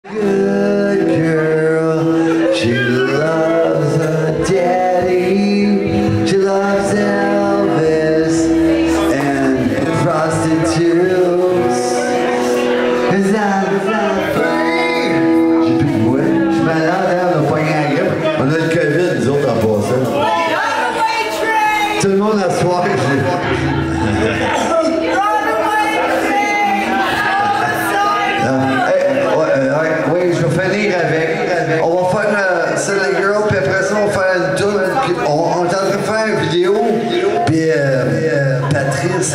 Good girl, she loves her daddy, she loves Elvis and prostitutes. Is that free? J'ai plus de voix. Je suis malade, hein, on a pas gagné la grippe. On a le COVID, nous autres, en passant. Tout le monde à soir, oui, je vais finir avec. On va faire Sunny Girl, puis après ça, on va faire une tour. On est en train de faire une vidéo. Puis Patrice,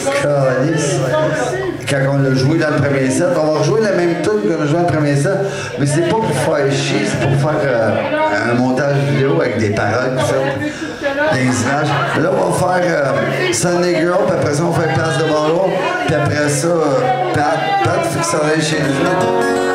quand on l'a joué dans le premier set, on va rejouer la même tune qu'on a joué dans le premier set. Mais c'est pas pour faire chier, c'est pour faire un montage vidéo avec des paroles, tout ça, des images. Là, on va faire Sunny Girl, puis après ça, on va faire Place de Ballon. Puis après ça, Pat, faut que ça aille chez nous.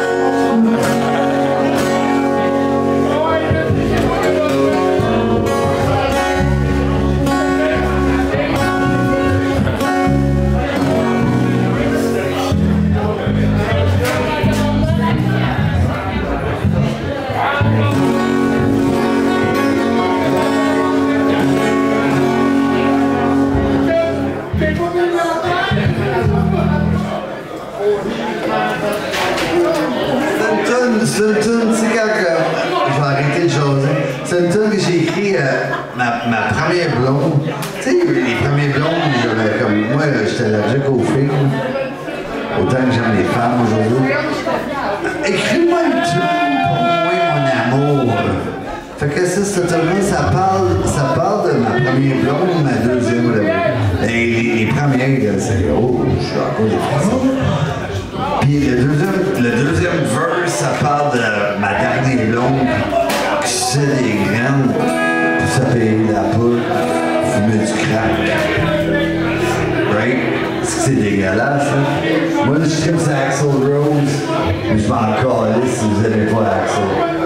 C'est une tune, tu sais, quand je vais arrêter de jaser. C'est une tune que j'ai écrit ma première blonde. Tu sais, les premiers blondes, j'avais comme moi, j'étais allergique aux filles. Autant que j'aime les femmes aujourd'hui. Écris-moi une tune pour moi, mon amour. Fait que ça, cette tune-là, ça parle de ma première blonde, ma deuxième. Les premières, c'est oh, je suis encore des Puis le deuxième verse, ça parle de ma dernière blonde qui suçait des graines pour se payer la poudre, fumer du crack. Right? C'est dégueulasse, hein? Moi, je tripe sur Axl Rose, mais je m'en calais si vous n'aimez pas Axl.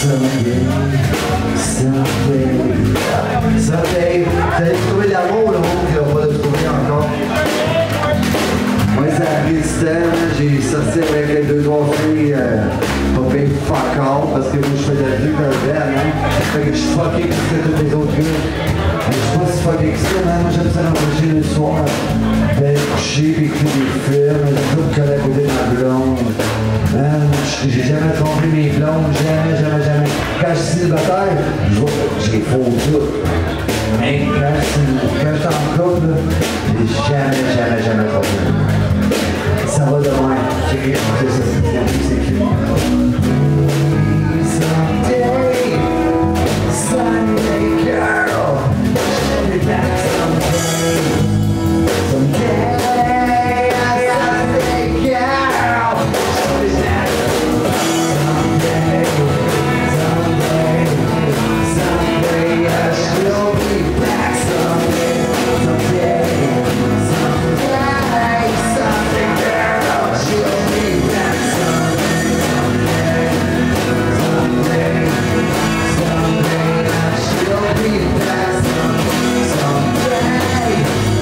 Someday, t'as trouvé l'amour, le monde qui n'a pas le trouvé encore. Moi, ça a pris du temps, j'ai sorti avec les 2-3 filles, pas payé fuck all, parce que moi je fais de la vue dans le verre, hein. Fait que je suis fucké plus que tous les autres gars. Mais je suis pas si fucké que ça, man. Moi j'aime ça l'enregistrer le soir, ben coucher pis écouter des films, j'ai tout collé à côté de ma blonde. Man, j'ai jamais trompé mes blondes, jamais. Quand je suis célibataire, j'ai faux tout. Mais quand je suis en couple, j'ai jamais trompé. Ça va de même. C'est ça, c'est écrit. Someday, girl, show me back someday. Someday, girl, show me back someday. Someday, she'll be back someday. Someday, girl, she'll be back someday. Someday, she'll be back someday.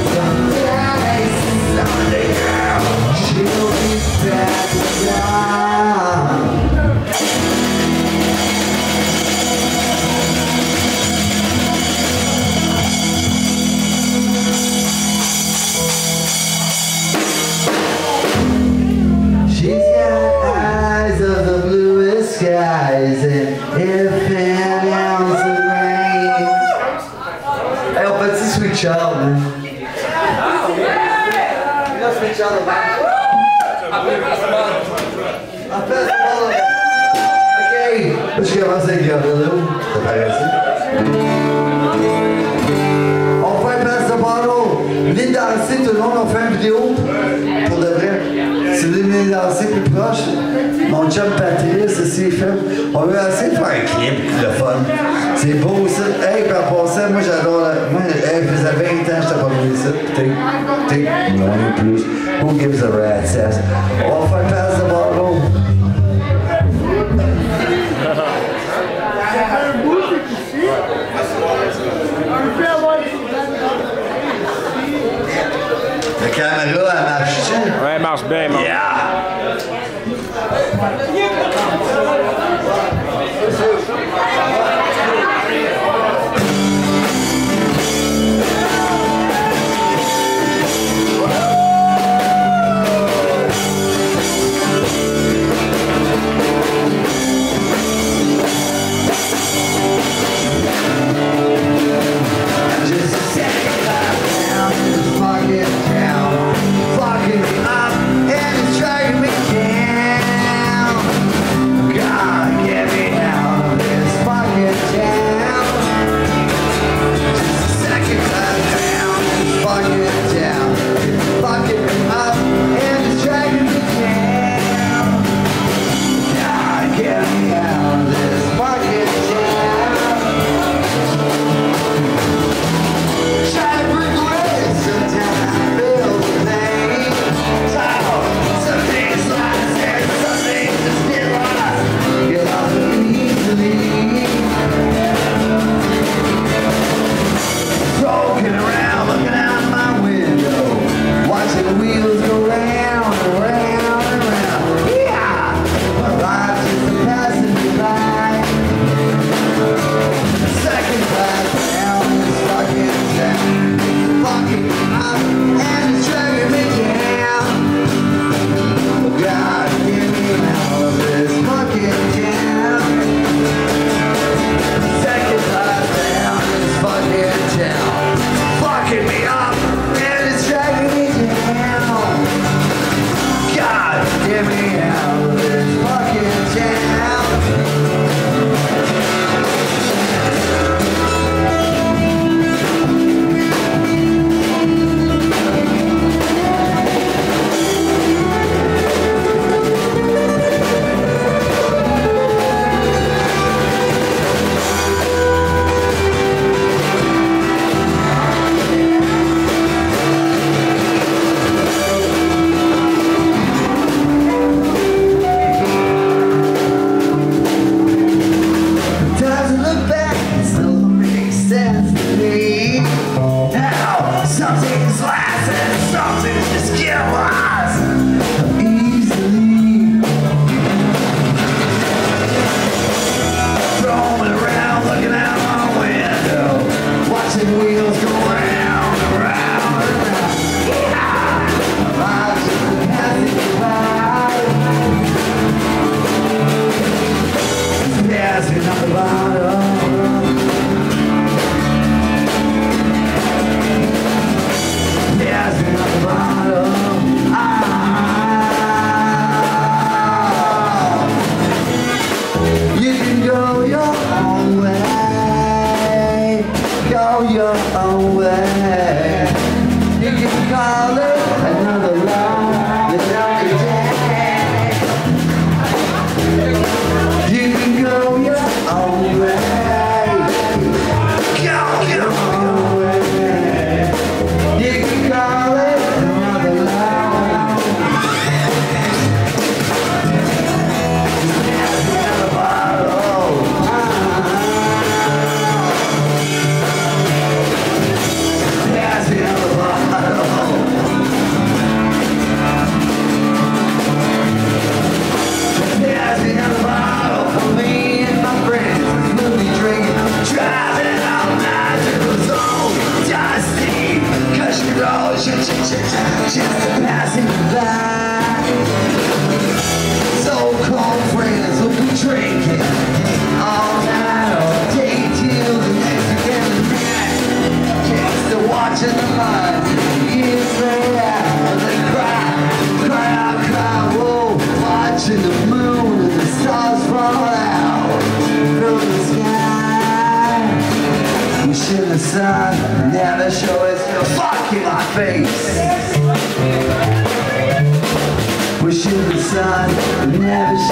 Someday, girl, she'll be back someday. She's got eyes of the bluest skies, and if an ounce of rain. Hey, on petit Sweet Child, man. Là, Sweet Child, après, OK. Là, je commence avec Gorilla. Ça paraît-tu? On fait un place de ballon. Venez danser, tout le monde, on fait une vidéo. Pour de vrai. Si vous voulez danser plus proche, mon chum Patrice, c'est fait. On veut essayer de faire un clip, le fun. C'est beau ça. Hey, par rapport à ça, moi j'adore la. Moi, hey, ça faisait 20 ans que je t'ai pas vu ça. T'es. Non, plus. Who gives a rat's ass? On va faire passe de ballon. La caméra, elle marche-tu? Ouais, elle marche bien, man. Yeah! Fucking up and it's dragging me down. God, give me show us your fucking face. Wishing the sun would never